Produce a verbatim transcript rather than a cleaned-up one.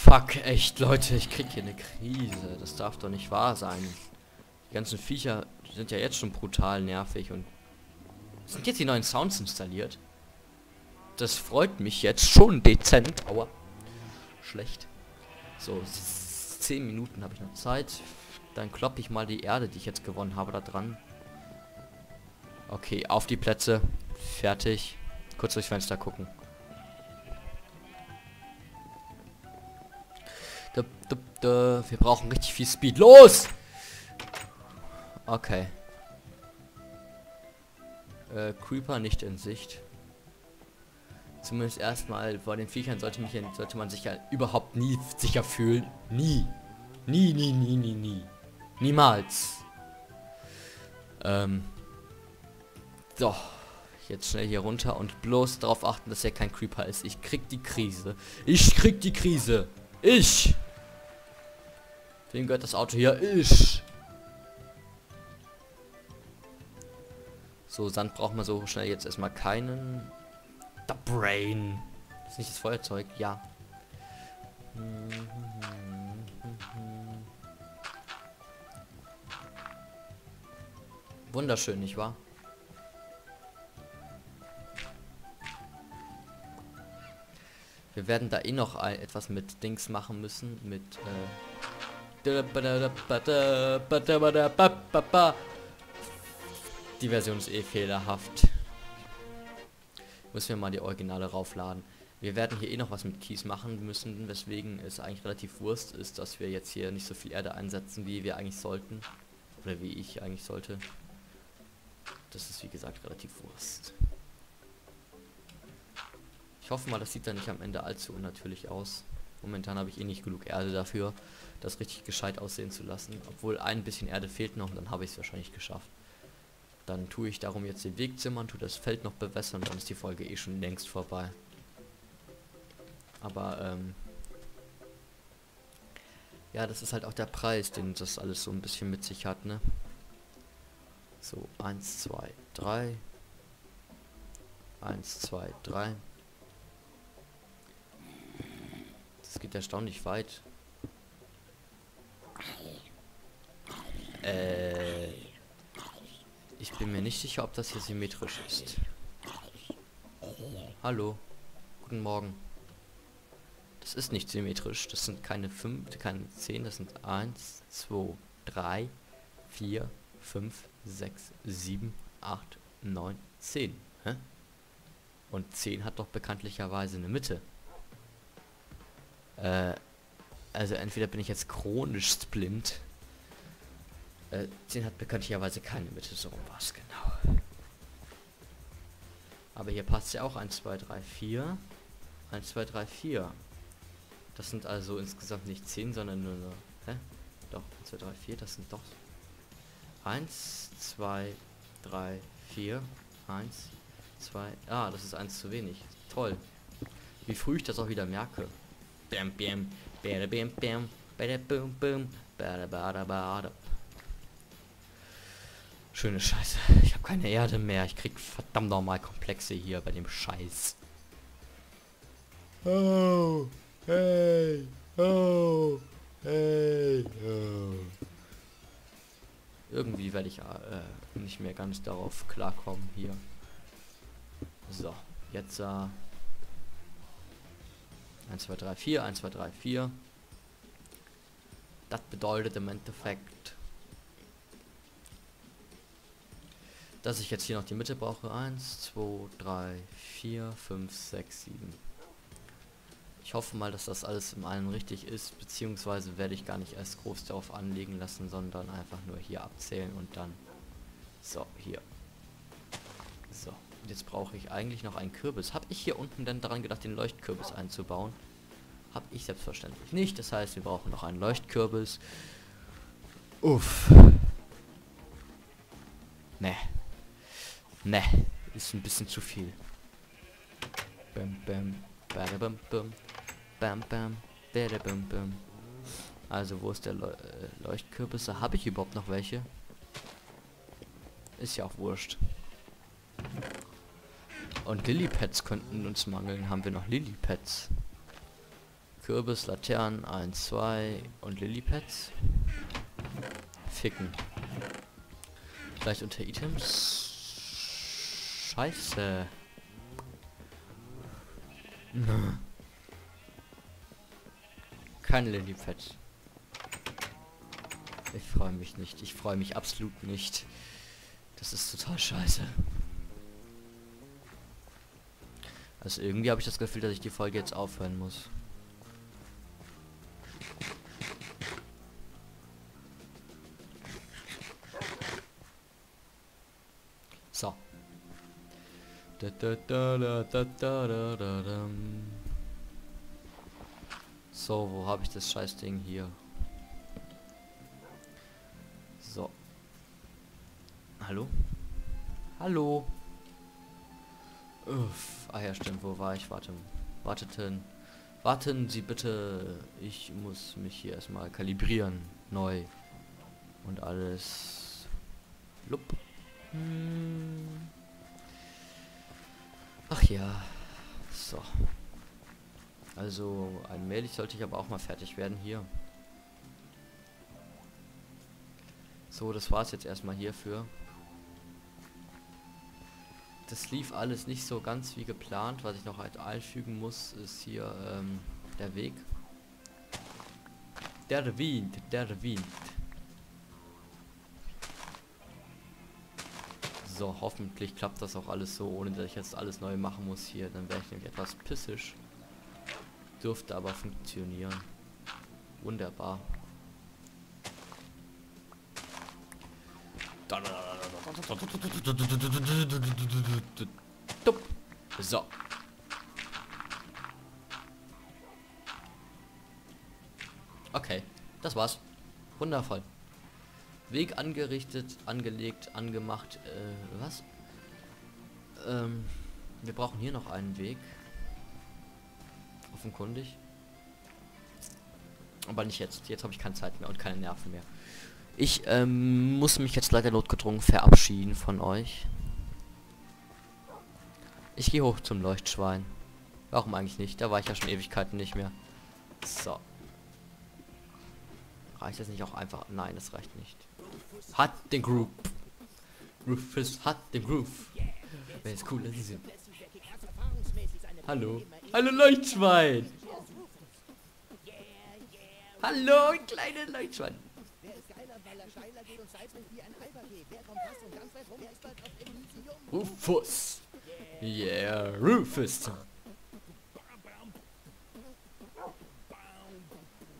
Fuck, echt, Leute, ich krieg hier eine Krise. Das darf doch nicht wahr sein. Die ganzen Viecher sind ja jetzt schon brutal nervig und sind jetzt die neuen Sounds installiert. Das freut mich jetzt schon dezent. Aua. Schlecht. So, zehn Minuten habe ich noch Zeit. Dann kloppe ich mal die Erde, die ich jetzt gewonnen habe, da dran. Okay, auf die Plätze. Fertig. Kurz durchs Fenster gucken. Da, da, da. Wir brauchen richtig viel Speed. Los! Okay. Äh, Creeper nicht in Sicht. Zumindest erstmal vor den Viechern sollte, mich, sollte man sich ja überhaupt nie sicher fühlen. Nie. Nie, nie, nie, nie, nie. Niemals. Ähm. So. Jetzt schnell hier runter und bloß darauf achten, dass er kein Creeper ist. Ich krieg die Krise. Ich krieg die Krise. Ich. Wem gehört das Auto hier? Ich. So, Sand braucht man so schnell jetzt erstmal keinen. The Brain. Das ist nicht das Feuerzeug, ja. Wunderschön, nicht wahr? Wir werden da eh noch ein, etwas mit Dings machen müssen. Mit, äh... Die Version ist eh fehlerhaft. Müssen wir mal die Originale raufladen. Wir werden hier eh noch was mit Kies machen müssen, weswegen es eigentlich relativ Wurst ist, dass wir jetzt hier nicht so viel Erde einsetzen, wie wir eigentlich sollten. Oder wie ich eigentlich sollte. Das ist wie gesagt relativ Wurst. Ich hoffe mal, das sieht dann nicht am Ende allzu unnatürlich aus. Momentan habe ich eh nicht genug Erde dafür, das richtig gescheit aussehen zu lassen. Obwohl ein bisschen Erde fehlt noch und dann habe ich es wahrscheinlich geschafft. Dann tue ich darum jetzt den Weg zimmern, tue das Feld noch bewässern und dann ist die Folge eh schon längst vorbei. Aber, ähm... ja, das ist halt auch der Preis, den das alles so ein bisschen mit sich hat, ne? So, eins, zwei, drei. eins, zwei, drei. Das geht erstaunlich weit. Äh... Ich bin mir nicht sicher, ob das hier symmetrisch ist. Hallo. Guten Morgen. Das ist nicht symmetrisch. Das sind keine fünf, keine zehn. Das sind eins, zwei, drei, vier, fünf, sechs, sieben, acht, neun, zehn. Hä? Und zehn hat doch bekanntlicherweise eine Mitte. Äh, also entweder bin ich jetzt chronisch blind. Äh, zehn hat bekanntlicherweise keine Mitte, so um was genau. Aber hier passt ja auch eins, zwei, drei, vier. eins, zwei, drei, vier. Das sind also insgesamt nicht zehn, sondern nur, nur hä? Doch, eins, zwei, drei, vier, das sind doch eins, zwei, drei, vier, eins, zwei, ah, das ist eins zu wenig. Toll. Wie früh ich das auch wieder merke. Bam, bam, bam, bam, bam, bam, bam, bam, bam, bam, bam. Schöne Scheiße. Ich habe keine Erde mehr. Ich krieg verdammt nochmal Komplexe hier bei dem Scheiß. Oh, hey, oh, hey, oh. Irgendwie werde ich äh, nicht mehr ganz darauf klarkommen hier. So, jetzt äh, eins, zwei, drei, vier, eins, zwei, drei, vier. Das bedeutet im Endeffekt, dass ich jetzt hier noch die Mitte brauche. eins, zwei, drei, vier, fünf, sechs, sieben. Ich hoffe mal, dass das alles im allen richtig ist, beziehungsweise werde ich gar nicht erst groß darauf anlegen lassen, sondern einfach nur hier abzählen und dann so, hier. So, und jetzt brauche ich eigentlich noch einen Kürbis. Habe ich hier unten denn daran gedacht, den Leuchtkürbis einzubauen? Habe ich selbstverständlich nicht. Das heißt, wir brauchen noch einen Leuchtkürbis. Uff. Ne. Ne. Ist ein bisschen zu viel. Bam, bam, bam, bam, bam, bam, bam, bam, bam. Also, wo ist der Leu äh, Leuchtkürbis? Habe ich überhaupt noch welche? Ist ja auch wurscht. Und Lilypads könnten uns mangeln. Haben wir noch Lilypads? Kürbis, Laternen, eins, zwei und Lilypads. Ficken. Vielleicht unter Items. Scheiße. Kein Lilypad. Ich freue mich nicht. Ich freue mich absolut nicht. Das ist total scheiße. Also irgendwie habe ich das Gefühl, dass ich die Folge jetzt aufhören muss. So. Da, da, da, da, da, da, da, da, da. So, wo habe ich das Scheißding hier? So. Hallo? Hallo? Uff. Ah ja, stimmt, wo war ich? Warte. Warteten. Warten Sie bitte. Ich muss mich hier erstmal kalibrieren. Neu. Und alles. Lupp. Hm. Ach ja. So. Also, allmählich sollte ich aber auch mal fertig werden hier. So, das war's jetzt erstmal hierfür. Das lief alles nicht so ganz wie geplant. Was ich noch halt einfügen muss, ist hier ähm, der Weg. Der Wind, der Wind. So, hoffentlich klappt das auch alles so, ohne dass ich jetzt alles neu machen muss hier. Dann wäre ich nämlich etwas pissisch. Dürfte aber funktionieren. Wunderbar. So. Okay, das war's. Wundervoll. Weg angerichtet, angelegt, angemacht. Äh, was? Ähm, wir brauchen hier noch einen Weg. Offenkundig. Aber nicht jetzt. Jetzt habe ich keine Zeit mehr und keine Nerven mehr. Ich ähm, muss mich jetzt leider notgedrungen verabschieden von euch. Ich gehe hoch zum Leuchtschwein. Warum eigentlich nicht? Da war ich ja schon Ewigkeiten nicht mehr. So. Reicht das nicht auch einfach? Nein, das reicht nicht. Hat den Groove. Rufus hat den Groove. Wer ist cool, das ist sie. Hallo. Hallo Leuchtschwein. Hallo, ein kleines Leuchtschwein. Rufus. Yeah, Rufus.